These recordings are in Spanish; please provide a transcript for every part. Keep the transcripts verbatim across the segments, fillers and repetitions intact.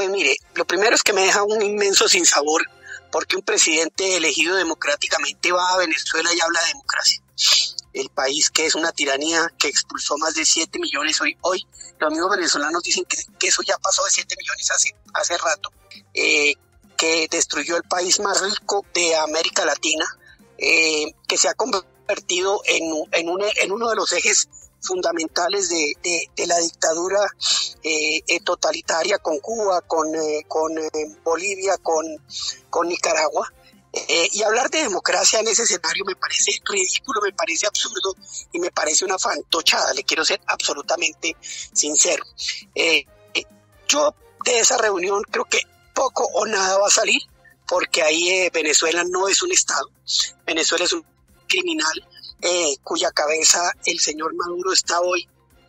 Pues mire, lo primero es que me deja un inmenso sinsabor, porque un presidente elegido democráticamente va a Venezuela y habla de democracia. El país que es una tiranía, que expulsó más de siete millones hoy. Hoy los amigos venezolanos dicen que, que eso ya pasó de siete millones hace, hace rato. Eh, que destruyó el país más rico de América Latina, eh, que se ha convertido en, en, un, en uno de los ejes fundamentales de, de, de la dictadura eh, eh, totalitaria con Cuba, con, eh, con eh, Bolivia, con, con Nicaragua. Eh, y hablar de democracia en ese escenario me parece ridículo, me parece absurdo y me parece una fantochada, le quiero ser absolutamente sincero. Eh, eh, yo de esa reunión creo que poco o nada va a salir, porque ahí eh, Venezuela no es un estado, Venezuela es un criminal eh, cuya cabeza el señor Maduro está hoy.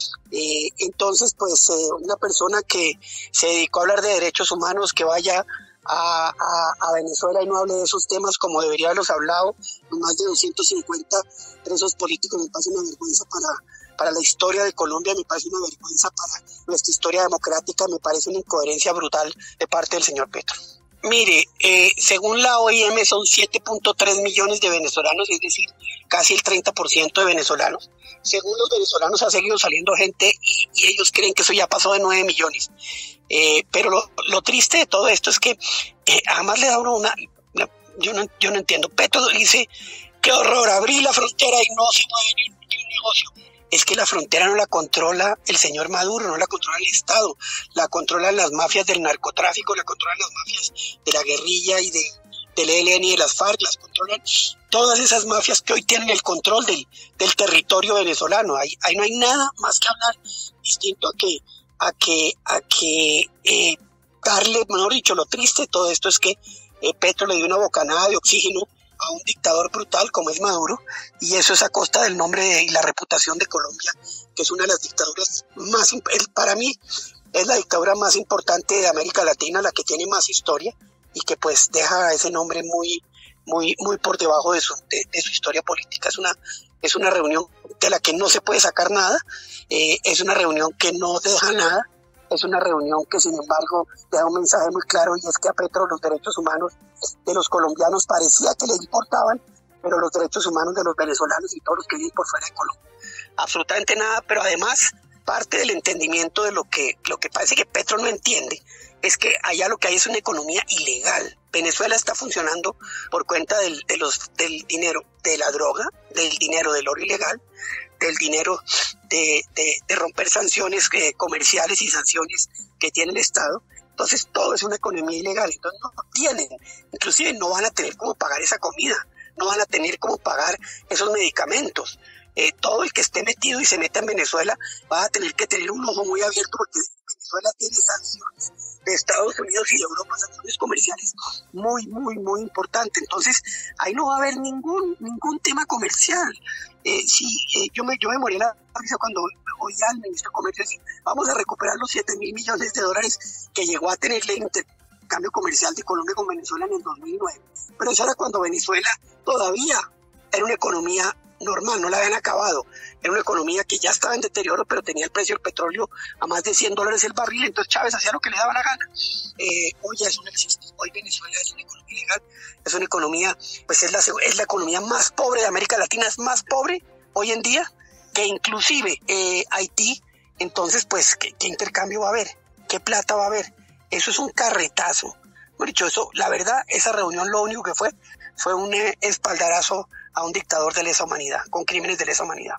Eh, entonces, pues eh, una persona que se dedicó a hablar de derechos humanos, que vaya a, a, a Venezuela y no hable de esos temas como debería haberlos hablado, con más de doscientos cincuenta presos políticos, me parece una vergüenza para, para la historia de Colombia, me parece una vergüenza para nuestra historia democrática, me parece una incoherencia brutal de parte del señor Petro. Mire, eh, según la O I M son siete punto tres millones de venezolanos, es decir, casi el treinta por ciento de venezolanos. Según los venezolanos ha seguido saliendo gente y, y ellos creen que eso ya pasó de nueve millones. Eh, pero lo, lo triste de todo esto es que eh, además le da uno una... una yo, no, yo no entiendo. Petro dice, qué horror, abrí la frontera y no se mueve ni un, ni un negocio. Es que la frontera no la controla el señor Maduro, no la controla el Estado, la controlan las mafias del narcotráfico, la controlan las mafias de la guerrilla y de, del E L N y de las FARC, las controlan todas esas mafias que hoy tienen el control del, del territorio venezolano. Ahí, ahí no hay nada más que hablar distinto a que, a que, a que eh, darle, mejor dicho, lo triste de todo esto es que eh, Petro le dio una bocanada de oxígeno a un dictador brutal como es Maduro, y eso es a costa del nombre de, y la reputación de Colombia, que es una de las dictaduras más, para mí, es la dictadura más importante de América Latina, la que tiene más historia, y que pues deja ese nombre muy, muy, muy por debajo de su, de, de su historia política. Es una, es una reunión de la que no se puede sacar nada, eh, es una reunión que no deja nada, es una reunión que sin embargo deja un mensaje muy claro, y es que a Petro los derechos humanos de los colombianos parecía que le importaban, pero los derechos humanos de los venezolanos y todos los que viven por fuera de Colombia, absolutamente nada. Pero además, parte del entendimiento de lo que, lo que parece que Petro no entiende, es que allá lo que hay es una economía ilegal. Venezuela está funcionando por cuenta del, de los, del dinero de la droga, del dinero del oro ilegal, del dinero de, de, de romper sanciones eh, comerciales y sanciones que tiene el Estado. Entonces todo es una economía ilegal, entonces no tienen, inclusive no van a tener cómo pagar esa comida, no van a tener cómo pagar esos medicamentos. Eh, todo el que esté metido y se meta en Venezuela va a tener que tener un ojo muy abierto, porque Venezuela tiene sanciones de Estados Unidos y de Europa, sanciones comerciales muy, muy, muy importantes. Entonces ahí no va a haber ningún, ningún tema comercial. Eh, sí, eh, yo, me, yo me morí la risa cuando oía al ministro de Comercio decir, vamos a recuperar los siete mil millones de dólares que llegó a tener el intercambio comercial de Colombia con Venezuela en el dos mil nueve. Pero eso era cuando Venezuela todavía era una economía normal, no la habían acabado. Era una economía que ya estaba en deterioro, pero tenía el precio del petróleo a más de cien dólares el barril, entonces Chávez hacía lo que le daba la gana. Eh, hoy ya eso no existe. Hoy Venezuela es una economía ilegal, es una economía, pues es la, es la economía más pobre de América Latina, es más pobre hoy en día que inclusive eh, Haití. Entonces, pues, ¿qué, ¿qué intercambio va a haber? ¿Qué plata va a haber? Eso es un carretazo. Por dicho eso, la verdad, esa reunión lo único que fue, fue un eh, espaldarazo a un dictador de lesa humanidad, con crímenes de lesa humanidad.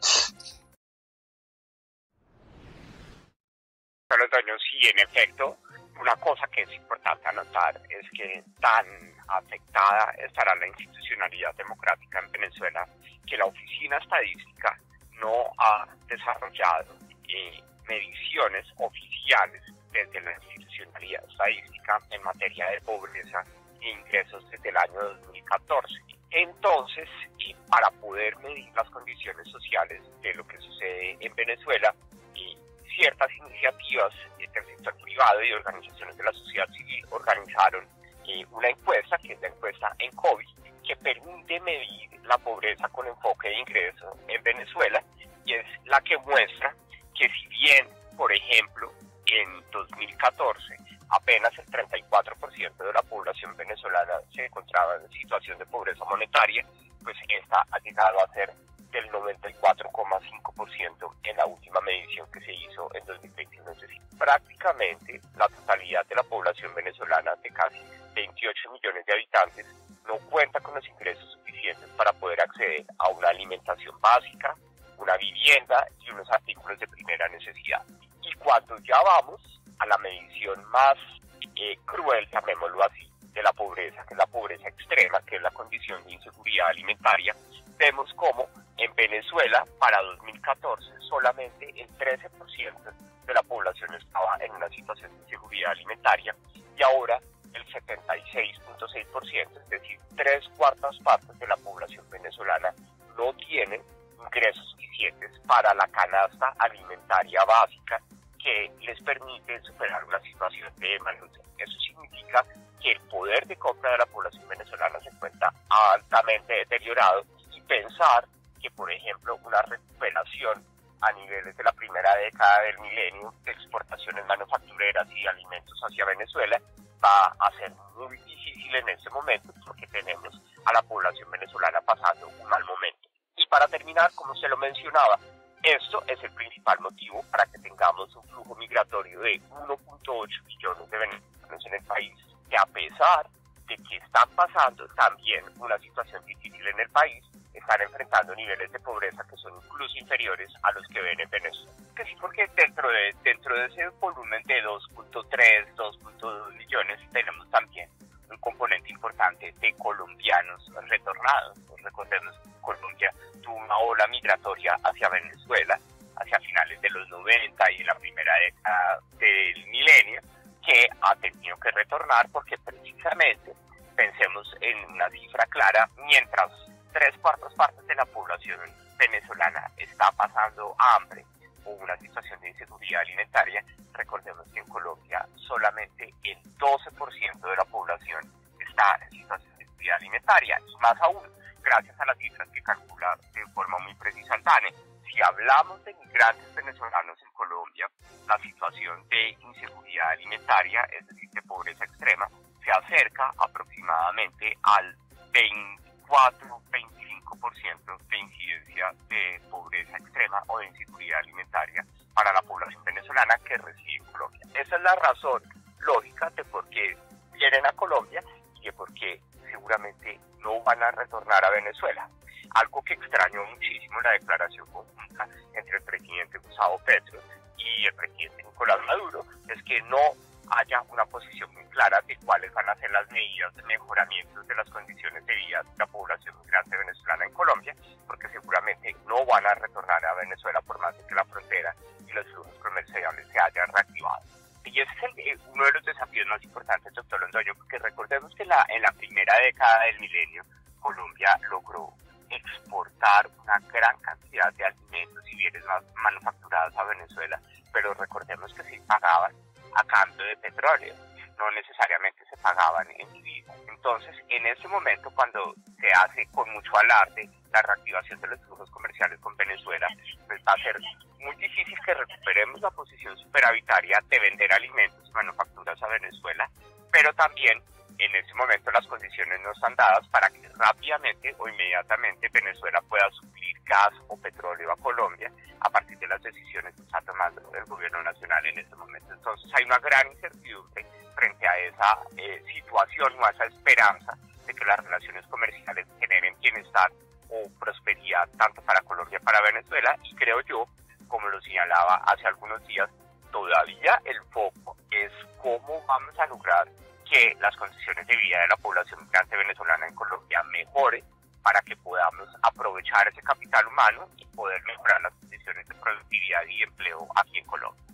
Carlos Doño, sí, en efecto, una cosa que es importante anotar es que tan afectada estará la institucionalidad democrática en Venezuela que la Oficina Estadística no ha desarrollado eh, mediciones oficiales desde la institucionalidad estadística en materia de pobreza e ingresos desde el año dos mil catorce. Entonces, y para poder medir las condiciones sociales de lo que sucede en Venezuela, y ciertas iniciativas del sector privado y organizaciones de la sociedad civil organizaron eh, una encuesta, que es la encuesta ENCOVI, que permite medir la pobreza con enfoque de ingreso en Venezuela, y es la que muestra que si bien, por ejemplo, en dos mil catorce apenas el treinta y cuatro por ciento de la población venezolana se encontraba en situación de pobreza monetaria, pues esta ha llegado a ser del noventa y cuatro coma cinco por ciento en la última medición que se hizo en dos mil veintiuno. Es decir, prácticamente la totalidad de la población venezolana, de casi veintiocho millones de habitantes, no cuenta con los ingresos suficientes para poder acceder a una alimentación básica, una vivienda y unos artículos de primera necesidad. Y cuando ya vamos a la medición más eh, cruel, llamémoslo así, de la pobreza, que es la pobreza extrema, que es la condición de inseguridad alimentaria, vemos como en Venezuela para dos mil catorce solamente el trece por ciento de la población estaba en una situación de inseguridad alimentaria y ahora el setenta y seis punto seis por ciento, es decir, tres cuartas partes de la población venezolana no tienen ingresos suficientes para la canasta alimentaria básica que les permite superar una situación de malnutrición. Eso significa que el poder de compra de la población venezolana se encuentra altamente deteriorado y pensar que, por ejemplo, una recuperación a niveles de la primera década del milenio de exportaciones manufactureras y alimentos hacia Venezuela va a ser muy difícil en este momento porque tenemos a la población venezolana pasando un mal momento. Y para terminar, como se lo mencionaba, esto es el principal motivo para que tengamos un flujo migratorio de uno punto ocho millones de venezolanos en el país, que a pesar de que están pasando también una situación difícil en el país, están enfrentando niveles de pobreza que son incluso inferiores a los que ven en Venezuela. Que sí, porque dentro de, dentro de ese volumen de dos punto tres, dos punto dos millones tenemos también un componente importante de colombianos retornados. Recordemos que Colombia tuvo una ola migratoria hacia Venezuela hacia finales de los noventa y en la primera década del milenio, que ha tenido que retornar porque precisamente, pensemos en una cifra clara, mientras tres cuartas partes de la población venezolana está pasando hambre o una situación de inseguridad alimentaria, recordemos que en Colombia solamente el doce por ciento de la población está en situación de inseguridad alimentaria, y más aún, gracias a las cifras que calcula de forma muy precisa el DANE. Si hablamos de migrantes venezolanos en Colombia, la situación de inseguridad alimentaria, es decir, de pobreza extrema, se acerca aproximadamente al veinticuatro a veinticinco por ciento de incidencia de pobreza extrema o de inseguridad alimentaria para la población venezolana que reside en Colombia. Esa es la razón lógica de por qué vienen a Colombia y de por qué seguramente no van a retornar a Venezuela. Algo que extrañó muchísimo la declaración conjunta entre el presidente Gustavo Petro y el presidente Nicolás Maduro es que no haya una posición muy clara de cuáles van a ser las medidas de mejoramiento de las condiciones de vida de la población migrante venezolana en Colombia, porque seguramente no van a retornar a Venezuela por más de que la frontera y los flujos comerciales se hayan reactivado. Y ese es el, uno de los desafíos más importantes, doctor Londoño, porque recordemos que la, en la primera década del milenio Colombia logró exportar una gran cantidad de alimentos y bienes más manufacturados a Venezuela, pero recordemos que se pagaban a cambio de petróleo, no necesariamente se pagaban en divisas. Entonces, en ese momento, cuando se hace con mucho alarde la reactivación de los flujos comerciales con Venezuela, pues va a ser muy difícil que recuperemos la posición superavitaria de vender alimentos y manufacturas a Venezuela, pero también en ese momento las condiciones no están dadas para que rápidamente o inmediatamente Venezuela pueda suplir gas o petróleo a Colombia a partir de las decisiones que está tomando el gobierno nacional en este momento. Entonces hay una gran incertidumbre frente a esa eh, situación o a esa esperanza de que las relaciones comerciales generen bienestar o prosperidad tanto para Colombia como para Venezuela, y creo yo, como lo señalaba hace algunos días, todavía el foco es cómo vamos a lograr que las condiciones de vida de la población migrante venezolana en Colombia mejore para que podamos aprovechar ese capital humano y poder mejorar las condiciones de productividad y empleo aquí en Colombia.